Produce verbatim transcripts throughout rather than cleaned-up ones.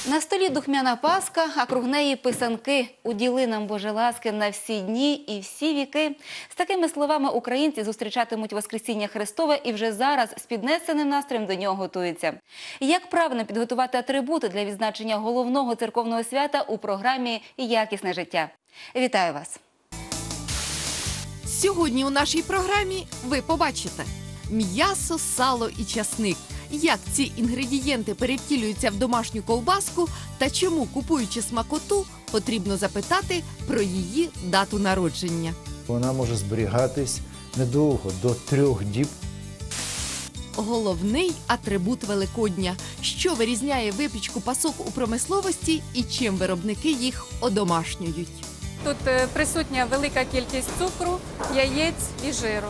На столі духмяна паска, а круг неї писанки. Уділи нам, Боже ласки, на всі дні і всі віки. З такими словами українці зустрічатимуть Воскресіння Христове і вже зараз з піднесеним настроєм до нього готуються. Як правильно підготувати атрибути для відзначення головного церковного свята у програмі «Якісне життя». Вітаю вас! Сьогодні у нашій програмі ви побачите м'ясо, сало і часник. Як ці інгредієнти перевтілюються в домашню ковбаску та чому, купуючи смакоту, потрібно запитати про її дату народження. Вона може зберігатись недовго, до трьох діб. Головний атрибут Великодня. Що вирізняє випічку пасок у промисловості і чим виробники їх одомашнюють. Тут присутня велика кількість цукру, яєць і жиру.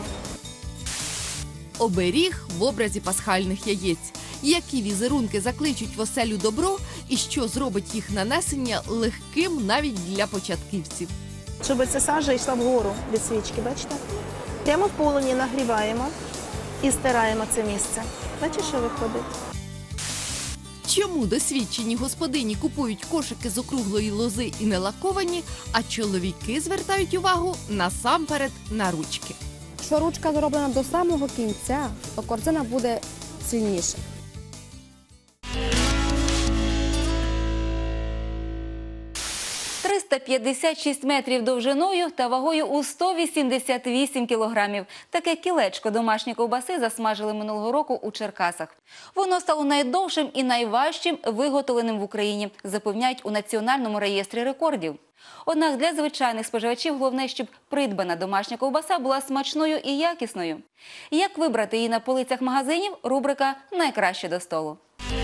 Оберіг в образі пасхальних яєць. Які візерунки закличуть в оселю добро і що зробить їх нанесення легким навіть для початківців. Щоб ця сажа йшла вгору від свічки, бачите? Прямо в полоні нагріваємо і стираємо це місце. Бачите, що виходить? Чому досвідчені господині купують кошики з округлої лози і не лаковані, а чоловіки звертають увагу насамперед на ручки? Якщо ручка зроблена до самого кінця, то корзина буде сильніша. триста п'ятдесят шість метрів довжиною та вагою у сто вісімдесят вісім кілограмів. Таке кілечко домашньої ковбаси засмажили минулого року у Черкасах. Воно стало найдовшим і найважчим виготовленим в Україні, запевняють у Національному реєстрі рекордів. Однак для звичайних споживачів головне, щоб придбана домашня ковбаса була смачною і якісною. Як вибрати її на полицях магазинів – рубрика «Найкраще до столу».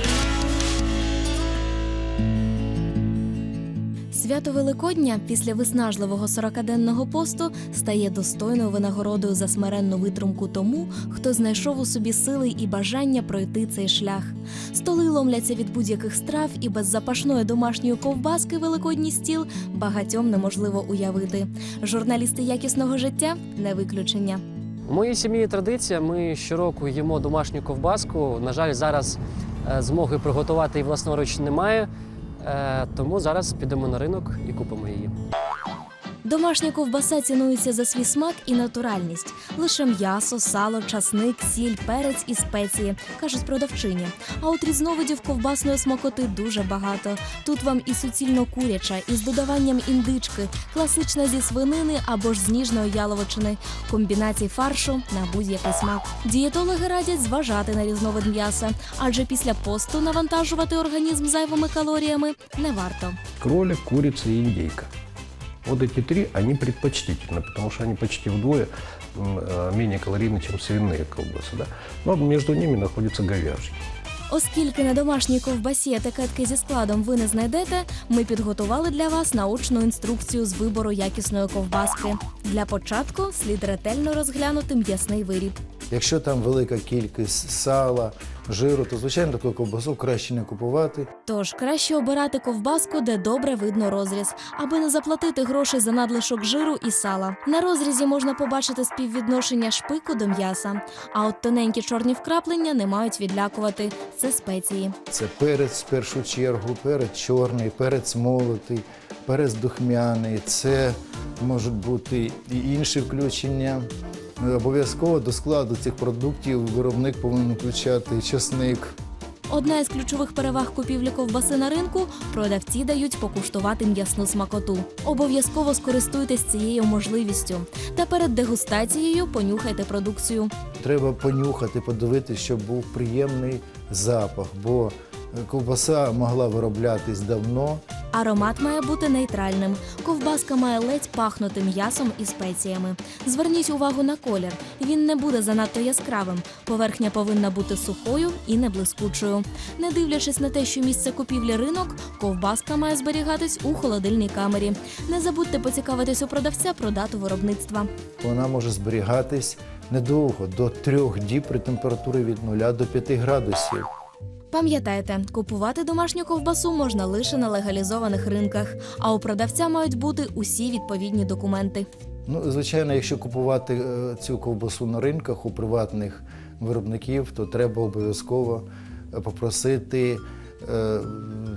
Свято Великодня після виснажливого сорокаденного посту стає достойною винагородою за смиренну витримку тому, хто знайшов у собі сили і бажання пройти цей шлях. Столи ломляться від будь-яких страв, і без запашної домашньої ковбаски великодній стіл багатьом неможливо уявити. Журналісти якісного життя – не виключення. У моїй сім'ї традиція, ми щороку їмо домашню ковбаску. На жаль, зараз змоги приготувати її власноруч немає. Тому зараз підемо на ринок і купимо її. Домашня ковбаса цінується за свій смак і натуральність. Лише м'ясо, сало, часник, сіль, перець і спеції, кажуть продавчині. А от різновидів ковбасної смакоти дуже багато. Тут вам і суцільно куряча, і з додаванням індички, класична зі свинини або ж з ніжної яловичини, комбінацій фаршу на будь-який смак. Дієтологи радять зважати на різновид м'яса, адже після посту навантажувати організм зайвими калоріями не варто. Кролик, курица и индейка. Вот эти три, они предпочтительны, потому что они почти вдвое менее калорийны, чем свиные колбасы. Да? Но между ними находится говяжий. Оскільки на домашній ковбасі етикетки зі складом ви не знайдете, ми підготували для вас научну інструкцію з вибору якісної ковбаски. Для початку слід ретельно розглянути м'ясний виріб. Якщо там велика кількість сала, жиру, то, звичайно, таку ковбасу краще не купувати. Тож, краще обирати ковбаску, де добре видно розріз, аби не заплатити грошей за надлишок жиру і сала. На розрізі можна побачити співвідношення шпику до м'яса. А от тоненькі чорні вкраплення не мають відлякувати. Це спеції. Це перець в першу чергу, перець чорний, перець молотий, перець духмяний. Це можуть бути і інші включення. Обов'язково до складу цих продуктів виробник повинен включати часник. Одна із ключових переваг купівлі ковбаси на ринку – продавці дають покуштувати м'ясну смакоту. Обов'язково скористуйтесь цією можливістю. Та перед дегустацією понюхайте продукцію. Треба понюхати, подивитися, щоб був приємний запах, бо ковбаса могла вироблятись давно. Аромат має бути нейтральним. Ковбаска має ледь пахнути м'ясом і спеціями. Зверніть увагу на колір. Він не буде занадто яскравим. Поверхня повинна бути сухою і не блискучою. Не дивлячись на те, що місце купівлі ринок, ковбаска має зберігатись у холодильній камері. Не забудьте поцікавитись у продавця про дату виробництва. Вона може зберігатись недовго, до трьох діб при температурі від нуля до п'яти градусів. Пам'ятайте, купувати домашню ковбасу можна лише на легалізованих ринках, а у продавця мають бути усі відповідні документи. Ну, звичайно, якщо купувати цю ковбасу на ринках у приватних виробників, то треба обов'язково попросити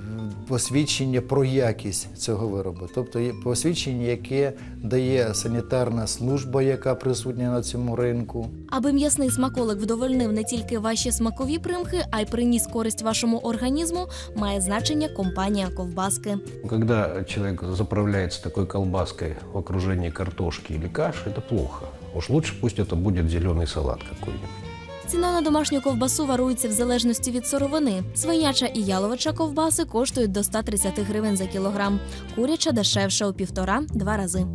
посвідчення про якість цього виробу. Тобто є посвідчення, яке дає санітарна служба, яка присутня на цьому ринку. Аби м'ясний смаколик вдовольнив не тільки ваші смакові примхи, а й приніс користь вашому організму, має значення компанія ковбаски. Когда человек заправляется такой колбаской в окружении картошки или каши, это плохо. Уж лучше пусть это будет зеленый салат какой-нибудь. Ціна на домашню ковбасу варується в залежності від сировини. Свиняча і яловича ковбаси коштують до ста тридцяти гривень за кілограм. Куряча дешевша у півтора-два рази.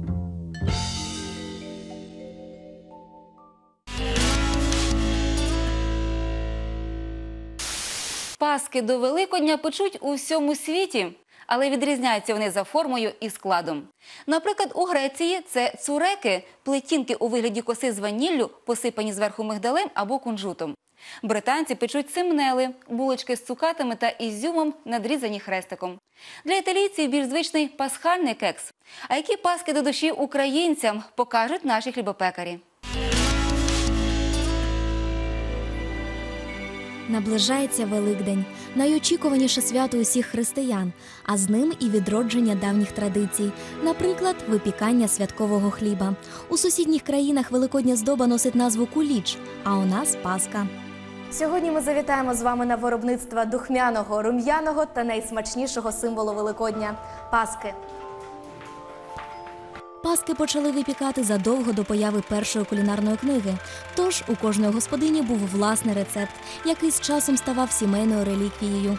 Паски до Великодня печуть у всьому світі, але відрізняються вони за формою і складом. Наприклад, у Греції це цуреки – плетінки у вигляді коси з ваніллю, посипані зверху мигдалем або кунжутом. Британці печуть симнели – булочки з цукатами та ізюмом, надрізані хрестиком. Для італійців більш звичний пасхальний кекс. А які паски до душі українцям, покажуть наші хлібопекарі. Наближається Великдень – найочікуваніше свято усіх християн, а з ним і відродження давніх традицій. Наприклад, випікання святкового хліба. У сусідніх країнах великодня здоба носить назву куліч, а у нас – Пасха. Сьогодні ми завітаємо з вами на виробництво духмяного, рум'яного та найсмачнішого символу Великодня – Паски. Паски почали випікати задовго до появи першої кулінарної книги. Тож у кожної господині був власний рецепт, який з часом ставав сімейною реліквією.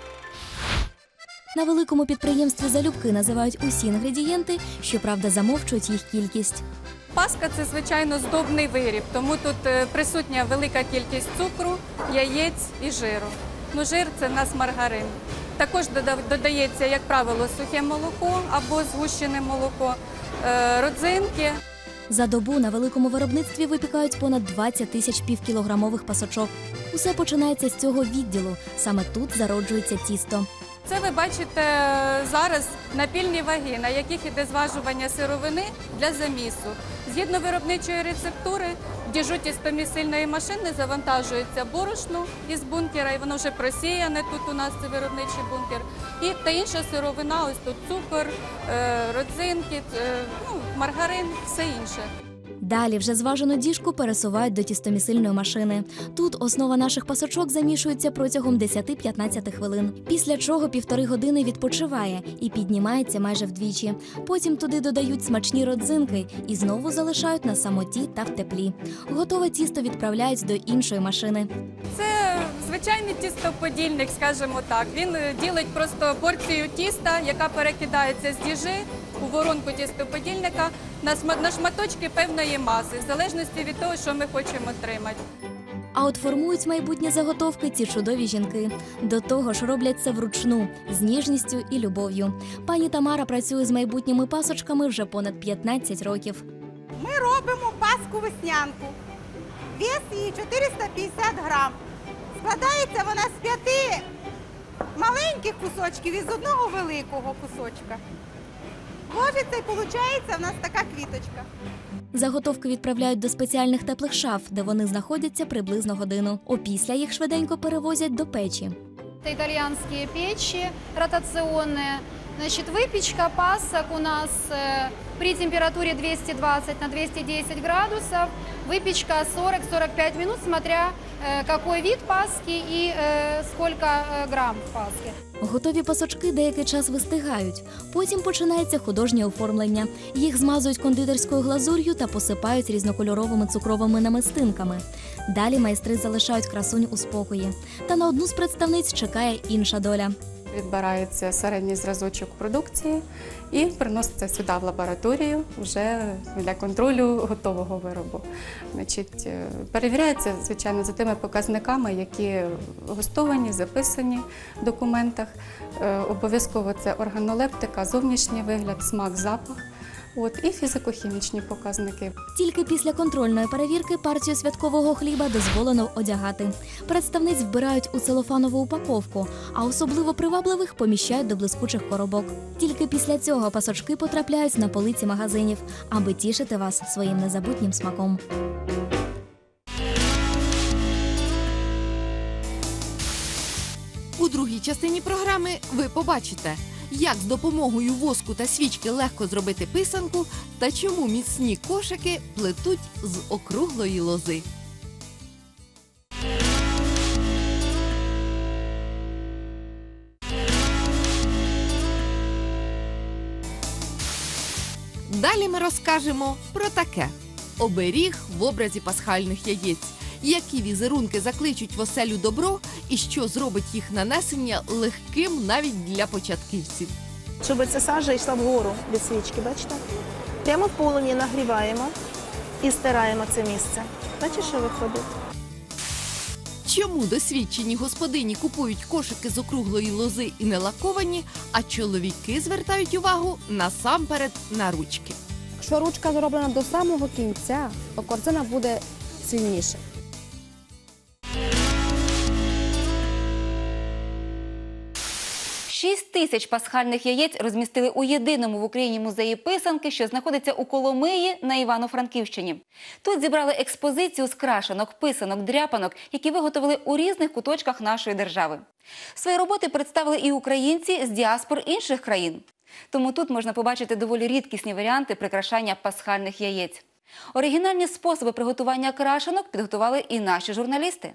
На великому підприємстві залюбки називають усі інгредієнти, щоправда, замовчують їх кількість. Паска – це, звичайно, здобний виріб, тому тут е, присутня велика кількість цукру, яєць і жиру. Ну, жир – це в нас маргарин. Також дода- додається, як правило, сухе молоко або згущене молоко, е, родзинки. За добу на великому виробництві випікають понад двадцять тисяч півкілограмових пасочок. Усе починається з цього відділу. Саме тут зароджується тісто. Це ви бачите зараз напільні ваги, на яких іде зважування сировини для замісу. Згідно виробничої рецептури, в діжу тістомісильної машини завантажується борошно із бункера, і воно вже просіяне, тут у нас це виробничий бункер. І та інша сировина, ось тут цукор, е, родзинки, е, ну, маргарин, все інше. Далі вже зважену діжку пересувають до тістомісильної машини. Тут основа наших пасочок замішується протягом десять-п'ятнадцять хвилин. Після чого півтори години відпочиває і піднімається майже вдвічі. Потім туди додають смачні родзинки і знову залишають на самоті та в теплі. Готове тісто відправляють до іншої машини. Це звичайний тістоподільник, скажімо так. Він ділить просто порцію тіста, яка перекидається з діжи у воронку тістоподільника на сма- на шматочки певної маси, в залежності від того, що ми хочемо отримати. А от формують майбутні заготовки ці чудові жінки. До того ж роблять це вручну, з ніжністю і любов'ю. Пані Тамара працює з майбутніми пасочками вже понад п'ятнадцять років. Ми робимо паску веснянку. Вес її чотириста п'ятдесят грам. Складається вона з п'яти маленьких кусочків і з одного великого кусочка. Ложиться і виходить в нас така квіточка. Заготовки відправляють до спеціальних теплих шаф, де вони знаходяться приблизно годину. Опісля їх швиденько перевозять до печі. Это итальянские печи ротационные. Значит, выпечка пасок у нас э, при температуре двести двадцать на двести десять градусов. Выпечка сорок-сорок пять минут, смотря э, какой вид паски и э, сколько э, грамм в паске. Готові пасочки деякий час вистигають. Потім починається художнє оформлення. Їх змазують кондитерською глазур'ю та посипають різнокольоровими цукровими намистинками. Далі майстри залишають красунь у спокої. Та на одну з представниць чекає інша доля. Відбирається середній зразочок продукції і приноситься сюди в лабораторію вже для контролю готового виробу. Значить, перевіряється, звичайно, за тими показниками, які густовані, записані в документах. Е, Обов'язково це органолептика, зовнішній вигляд, смак, запах. От, і фізико-хімічні показники. Тільки після контрольної перевірки партію святкового хліба дозволено одягати. Представниць вбирають у целофанову упаковку, а особливо привабливих поміщають до блискучих коробок. Тільки після цього пасочки потрапляють на полиці магазинів, аби тішити вас своїм незабутнім смаком. У другій частині програми ви побачите, як з допомогою воску та свічки легко зробити писанку та чому міцні кошики плетуть з округлої лози. Далі ми розкажемо про таке. Оберіг в образі пасхальних яєць. Які візерунки закличуть в оселю добро і що зробить їх нанесення легким навіть для початківців. Щоб ця сажа йшла вгору від свічки, бачите? Прямо в полум'ї нагріваємо і стираємо це місце. Бачите, що виходить? Чому досвідчені господині купують кошики з округлої лози і не лаковані, а чоловіки звертають увагу насамперед на ручки? Якщо ручка зроблена до самого кінця, то корзина буде сильніша. Шість тисяч пасхальних яєць розмістили у єдиному в Україні музеї писанки, що знаходиться у Коломиї на Івано-Франківщині. Тут зібрали експозицію з крашенок, писанок, дряпанок, які виготовили у різних куточках нашої держави. Свої роботи представили і українці з діаспор інших країн. Тому тут можна побачити доволі рідкісні варіанти прикрашання пасхальних яєць. Оригінальні способи приготування крашенок підготували і наші журналісти.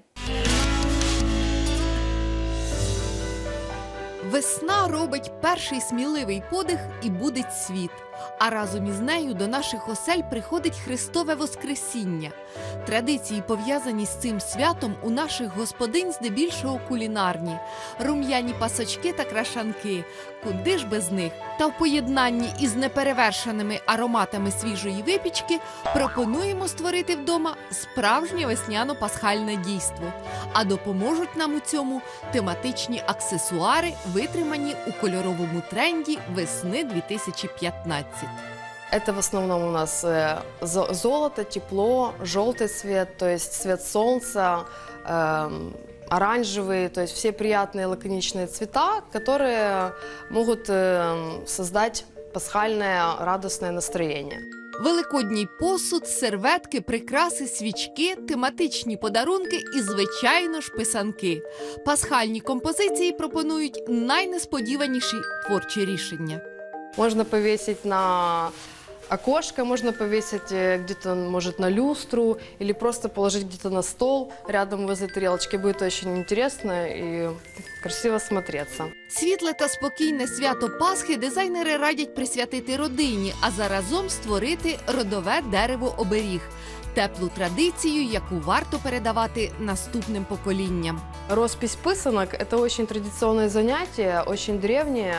Весна робить перший сміливий подих і будить світ. А разом із нею до наших осель приходить Христове Воскресіння. Традиції, пов'язані з цим святом, у наших господинь здебільшого кулінарні. Рум'яні пасочки та крашанки. Куди ж без них? Та в поєднанні із неперевершеними ароматами свіжої випічки пропонуємо створити вдома справжнє весняно-пасхальне дійство. А допоможуть нам у цьому тематичні аксесуари, витримані у кольоровому тренді весни дві тисячі п'ятнадцятого. Это в основном у нас э, зо- золото, тепло, желтый цвет, то есть цвет солнца, э, оранжевый, то есть все приятные лаконичные цвета, которые могут э, создать пасхальное радостное настроение. Великодній посуд, серветки, прикраси, свічки, тематичні подарунки і, звичайно ж, писанки. Пасхальні композиції пропонують найнесподіваніші творчі рішення. Можно повесить на окошко, можно повесить э, где-то, может, на люстру или просто положить где-то на стол рядом возле тарелочки. Будет очень интересно и красиво смотреться. Світле та спокійне свято Пасхи дизайнери радять присвятити родині, а заразом створити родове дерево-оберіг. Теплу традицію, яку варто передавати наступним поколінням. Роспись писанок – это очень традиционное занятие, очень древнее.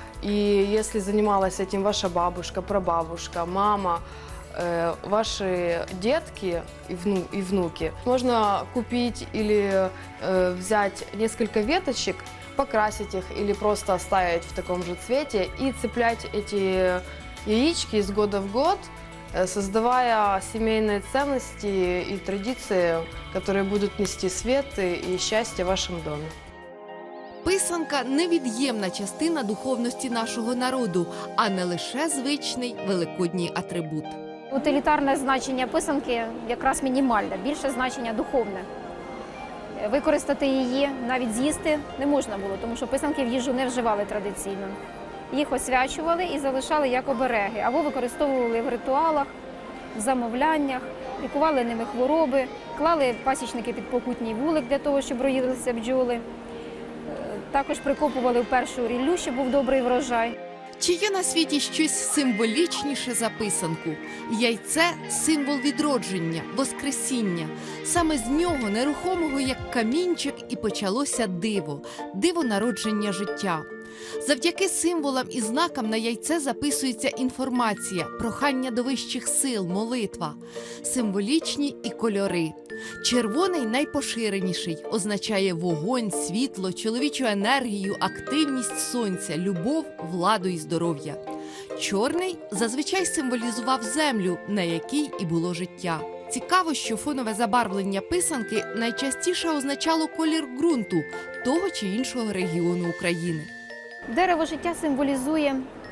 И если занималась этим ваша бабушка, прабабушка, мама, э, ваши детки и, вну, и внуки, можно купить или э, взять несколько веточек, покрасить их или просто оставить в таком же цвете и цеплять эти яички из года в год, э, создавая семейные ценности и традиции, которые будут нести свет и счастье в вашем доме. Писанка – невід'ємна частина духовності нашого народу, а не лише звичний великодній атрибут. Утилітарне значення писанки якраз мінімальне, більше значення духовне. Використати її, навіть з'їсти не можна було, тому що писанки в їжу не вживали традиційно. Їх освячували і залишали як обереги, або використовували в ритуалах, в замовляннях, лікували ними хвороби, клали пасічники під покутній вулик для того, щоб роїлися бджоли. Також прикопували в першу ріллю, щоб був добрий врожай. Чи є на світі щось символічніше за писанку? Яйце – символ відродження, воскресіння. Саме з нього, нерухомого як камінчик, і почалося диво – диво народження життя. Завдяки символам і знакам на яйце записується інформація, прохання до вищих сил, молитва. Символічні і кольори. Червоний найпоширеніший, означає вогонь, світло, чоловічу енергію, активність сонця, любов, владу і здоров'я. Чорний зазвичай символізував землю, на якій і було життя. Цікаво, що фонове забарвлення писанки найчастіше означало колір ґрунту того чи іншого регіону України. Дерево життя символізує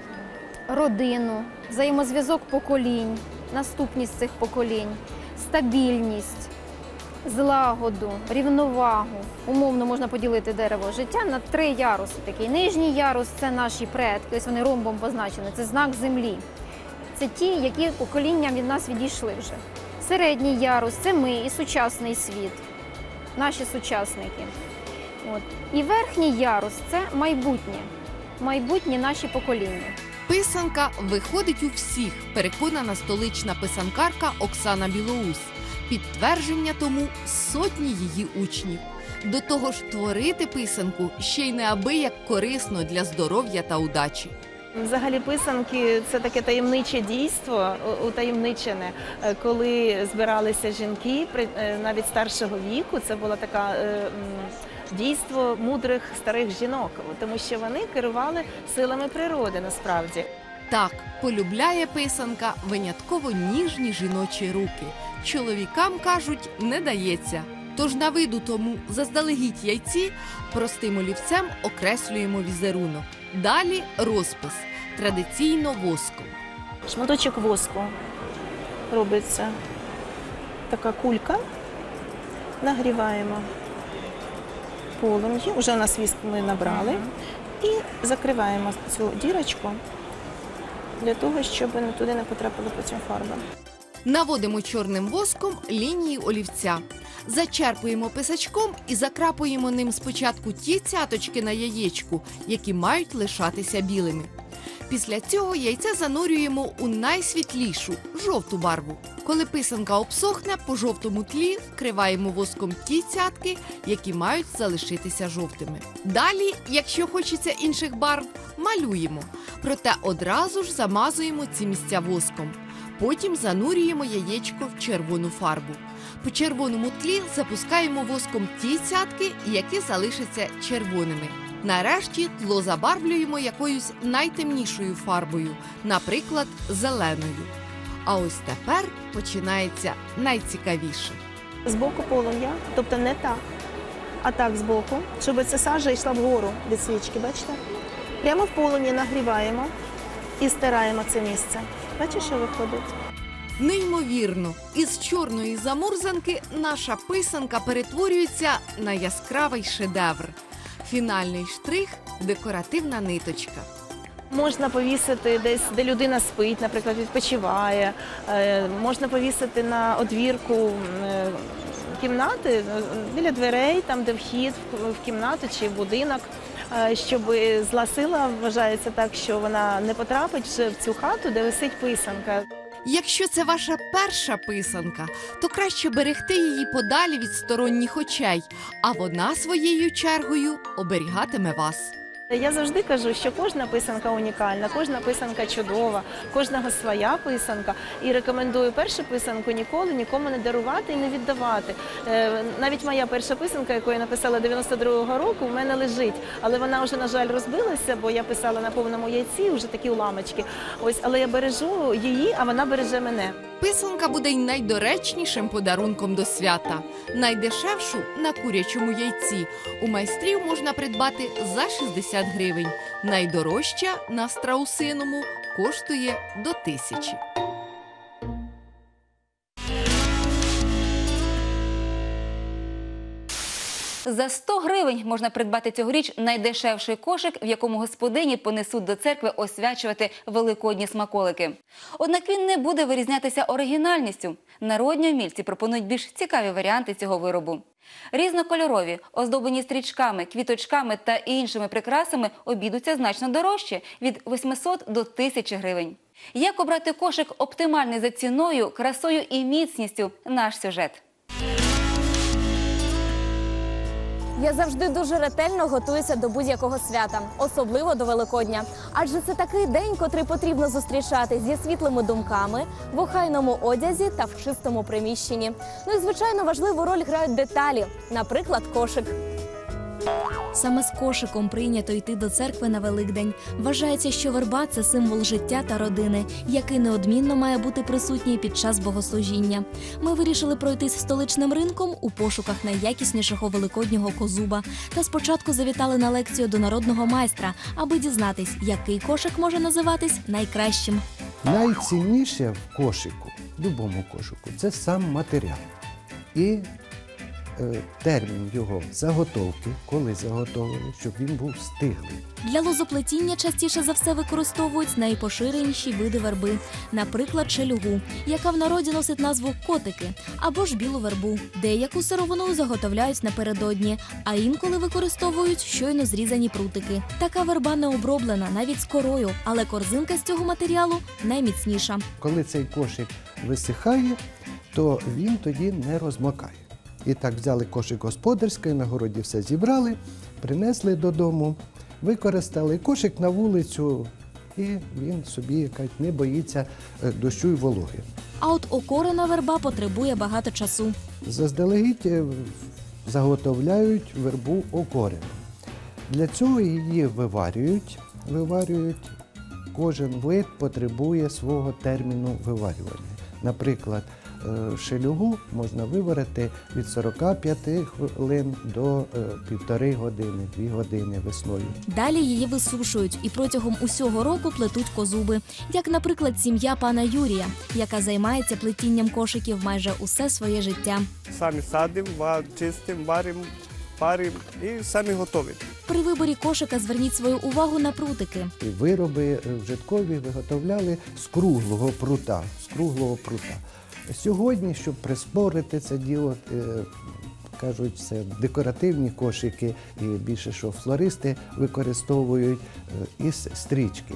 родину, взаємозв'язок поколінь, наступність цих поколінь, стабільність, злагоду, рівновагу. Умовно можна поділити дерево життя на три яруси. Такий нижній ярус – це наші предки, ось вони ромбом позначені, це знак землі. Це ті, які поколінням від нас відійшли вже. Середній ярус – це ми і сучасний світ, наші сучасники. От. І верхній ярус – це майбутнє, майбутні наші покоління. Писанка виходить у всіх, переконана столична писанкарка Оксана Білоус. Підтвердження тому сотні її учнів. До того ж, творити писанку ще й неабияк корисно для здоров'я та удачі. Взагалі писанки – це таке таємниче дійство, утаємничене, коли збиралися жінки, навіть старшого віку, це було таке дійство мудрих старих жінок, тому що вони керували силами природи насправді. Так, полюбляє писанка винятково ніжні жіночі руки. Чоловікам, кажуть, не дається. Тож на виду тому заздалегідь яйці простим олівцем окреслюємо візерунок. Далі розпис, традиційно воском. Шматочок воску робиться така кулька, нагріваємо полум'ї, вже у нас віск ми набрали, і закриваємо цю дірочку для того, щоб туди не потрапила потім фарба. Наводимо чорним воском лінії олівця. Зачерпуємо писачком і закрапуємо ним спочатку ті цяточки на яєчку, які мають лишатися білими. Після цього яйце занурюємо у найсвітлішу – жовту барву. Коли писанка обсохне, по жовтому тлі вкриваємо воском ті цятки, які мають залишитися жовтими. Далі, якщо хочеться інших барв, малюємо. Проте одразу ж замазуємо ці місця воском. Потім занурюємо яєчко в червону фарбу. По червоному тлі запускаємо воском ті цятки, які залишаться червоними. Нарешті тло забарвлюємо якоюсь найтемнішою фарбою, наприклад, зеленою. А ось тепер починається найцікавіше. Збоку полум'я, тобто не так, а так збоку, щоб ця сажа йшла вгору від свічки, бачите? Прямо в полум'ї нагріваємо і стираємо це місце. Бачиш, що виходить? Неймовірно, із чорної замурзанки наша писанка перетворюється на яскравий шедевр. Фінальний штрих – декоративна ниточка. Можна повісити десь, де людина спить, наприклад, відпочиває. Можна повісити на одвірку кімнати, біля дверей, там, де вхід в кімнату чи в будинок, щоб зла сила, вважається так, що вона не потрапить вже в цю хату, де висить писанка. Якщо це ваша перша писанка, то краще берегти її подалі від сторонніх очей, а вона своєю чергою оберігатиме вас. Я завжди кажу, що кожна писанка унікальна, кожна писанка чудова, кожного своя писанка. І рекомендую першу писанку ніколи нікому не дарувати і не віддавати. Навіть моя перша писанка, яку я написала дев'яносто другого року, в мене лежить. Але вона вже, на жаль, розбилася, бо я писала на повному яйці, вже такі уламочки. Ось, але я бережу її, а вона береже мене. Писанка буде й найдоречнішим подарунком до свята. Найдешевшу – на курячому яйці. У майстрів можна придбати за шістдесят гривень. Найдорожча – на страусиному – коштує до тисячі. За сто гривень можна придбати цьогоріч найдешевший кошик, в якому господині понесуть до церкви освячувати великодні смаколики. Однак він не буде вирізнятися оригінальністю. Народні умільці пропонують більш цікаві варіанти цього виробу. Різнокольорові, оздоблені стрічками, квіточками та іншими прикрасами обійдуться значно дорожче – від восьмисот до тисячі гривень. Як обрати кошик оптимальний за ціною, красою і міцністю – наш сюжет. Я завжди дуже ретельно готуюся до будь-якого свята, особливо до Великодня. Адже це такий день, котрий потрібно зустрічати зі світлими думками, в охайному одязі та в чистому приміщенні. Ну і, звичайно, важливу роль грають деталі, наприклад, кошик. Саме з кошиком прийнято йти до церкви на Великдень. Вважається, що верба – це символ життя та родини, який неодмінно має бути присутній під час богослужіння. Ми вирішили пройтись столичним ринком у пошуках найякіснішого великоднього козуба. Та спочатку завітали на лекцію до народного майстра, аби дізнатись, який кошик може називатись найкращим. Найцінніше в кошику, в будь-якому кошику, це сам матеріал. І е, термін його заготовки, коли заготовили, щоб він був стиглий. Для лозоплетіння частіше за все використовують найпоширеніші види верби, наприклад, шелюгу, яка в народі носить назву котики, або ж білу вербу. Деяку сировину заготовляють напередодні, а інколи використовують щойно зрізані прутики. Така верба не оброблена, навіть з корою, але корзинка з цього матеріалу найміцніша. Коли цей кошик висихає, то він тоді не розмокає. І так взяли кошик господарський, на городі все зібрали, принесли додому, використали кошик на вулицю, і він собі якась не боїться дощу і вологи. А от окорена верба потребує багато часу. Заздалегідь заготовляють вербу окорену. Для цього її виварюють, виварюють. Кожен вид потребує свого терміну виварювання. Наприклад, шелюгу можна виварити від сорока п'яти хвилин до півтори години, дві години весною. Далі її висушують і протягом усього року плетуть козуби, як, наприклад, сім'я пана Юрія, яка займається плетінням кошиків майже усе своє життя. Самі садимо, чистимо, варимо, паримо і самі готові. При виборі кошика зверніть свою увагу на прутики. Вироби вжиткові виготовляли з круглого прута, з круглого прута. Сьогодні, щоб прискорити це діло, кажуть, це декоративні кошики, і більше що флористи використовують із стрічки.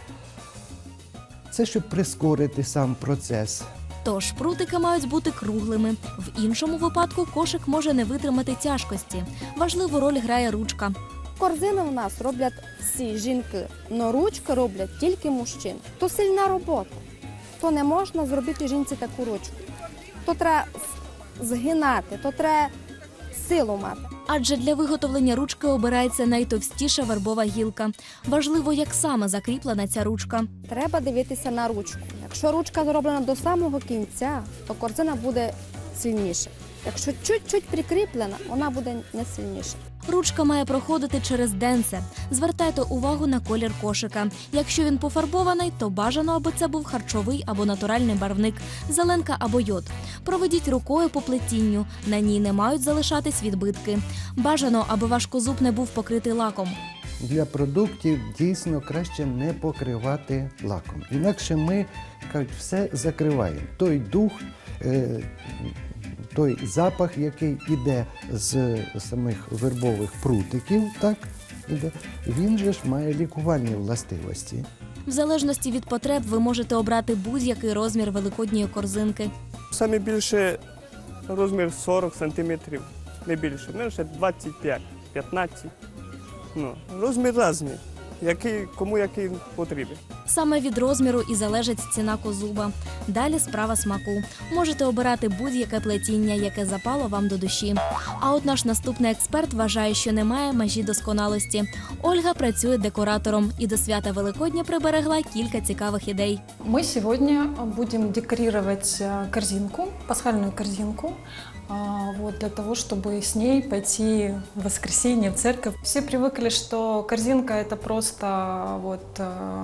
Це щоб прискорити сам процес. Тож прутики мають бути круглими. В іншому випадку кошик може не витримати тяжкості. Важливу роль грає ручка. Корзини в нас роблять всі жінки, але ручки роблять тільки мужчин. То сильна робота. То не можна зробити жінці таку ручку. То треба згинати, то треба силу мати. Адже для виготовлення ручки обирається найтовстіша вербова гілка. Важливо, як саме закріплена ця ручка. Треба дивитися на ручку. Якщо ручка зроблена до самого кінця, то корзина буде сильніша. Якщо чуть-чуть прикріплена, вона буде не сильніша. Ручка має проходити через денце. Звертайте увагу на колір кошика. Якщо він пофарбований, то бажано, аби це був харчовий або натуральний барвник, зеленка або йод. Проведіть рукою по плетінню. На ній не мають залишатись відбитки. Бажано, аби ваш козуб не був покритий лаком. Для продуктів дійсно краще не покривати лаком. Інакше ми, кажуть, все закриваємо. Той дух, е той запах, який йде з самих вербових прутиків, так, іде, він же ж має лікувальні властивості. В залежності від потреб ви можете обрати будь-який розмір великодньої корзинки. Саме більше розмір сорок сантиметрів, не більше, менше двадцять п'ять - п'ятнадцять. Ну, розмір різний, який, кому який потрібен. Саме від розміру і залежить ціна козуба. Далі справа смаку. Можете обирати будь-яке плетіння, яке запало вам до душі. А от наш наступний експерт вважає, що немає межі досконалості. Ольга працює декоратором і до свята Великодня приберегла кілька цікавих ідей. Мы сегодня будем декорировать корзинку, пасхальную корзинку, вот, для того, чтобы с ней пойти в воскресенье в церковь. Все привыкли, что корзинка – это просто вот,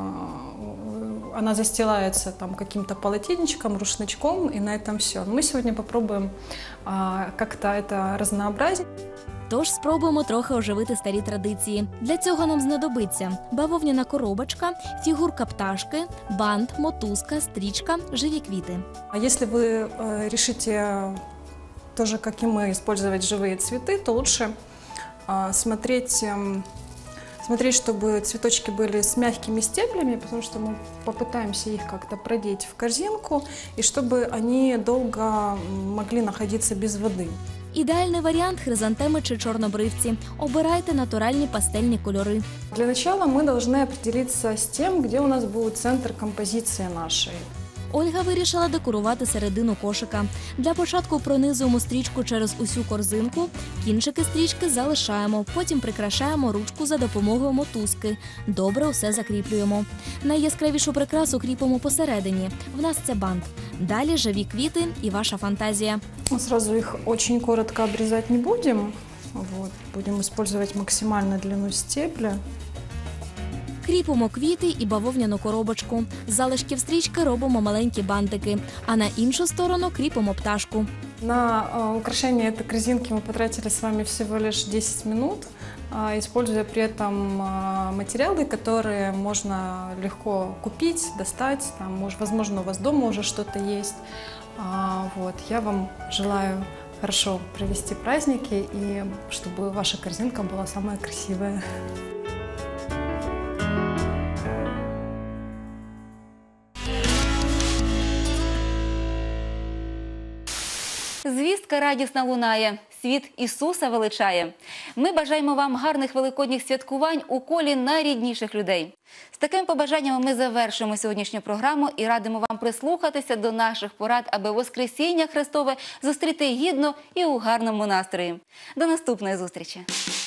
она застилается там каким-то полотенечком, рушничком, и на этом все. Мы сегодня попробуем а, как-то это разнообразить. Тож спробуємо трохи оживити старі традиції. Для цього нам знадобиться бавовняна коробочка, фігурка пташки, бант, мотузка, стрічка, живі квіти. А если вы э, решите тоже, как и мы, использовать живые цветы, то лучше э, смотреть... Э, Смотреть, чтобы цветочки были с мягкими стеблями, потому что мы попытаемся их как-то продеть в корзинку, и чтобы они долго могли находиться без воды. Ідеальний варіант – хризантеми чи чорнобривці. Обирайте натуральні пастельні кольори. Для начала мы должны определиться с тем, где у нас будет центр композиции нашей. Ольга вирішила декорувати середину кошика. Для початку пронизуємо стрічку через усю корзинку, кінчики стрічки залишаємо, потім прикрашаємо ручку за допомогою мотузки. Добре усе закріплюємо. Найяскравішу прикрасу кріпимо посередині. В нас це бант. Далі живі квіти і ваша фантазія. Мы сразу их очень коротко обрезать не будем. Вот. Будем использовать максимально длину стебля. Кріпимо квіти і бавовняну коробочку. З залишків стрічки робимо маленькі бантики, а на іншу сторону кріпимо пташку. На э, украшение этой корзинки мы потратили с вами всего лишь десять минут, э, используя при этом э, материалы, которые можно легко купить, достать. Там, может, возможно, у вас дома уже что-то есть. А, вот. Я вам желаю хорошо провести праздники и чтобы ваша корзинка была самая красивая. Звістка радісна лунає. Світ Ісуса величає. Ми бажаємо вам гарних великодніх святкувань у колі найрідніших людей. З такими побажаннями ми завершуємо сьогоднішню програму і радимо вам прислухатися до наших порад, аби Воскресіння Христове зустріти гідно і у гарному настрої. До наступної зустрічі!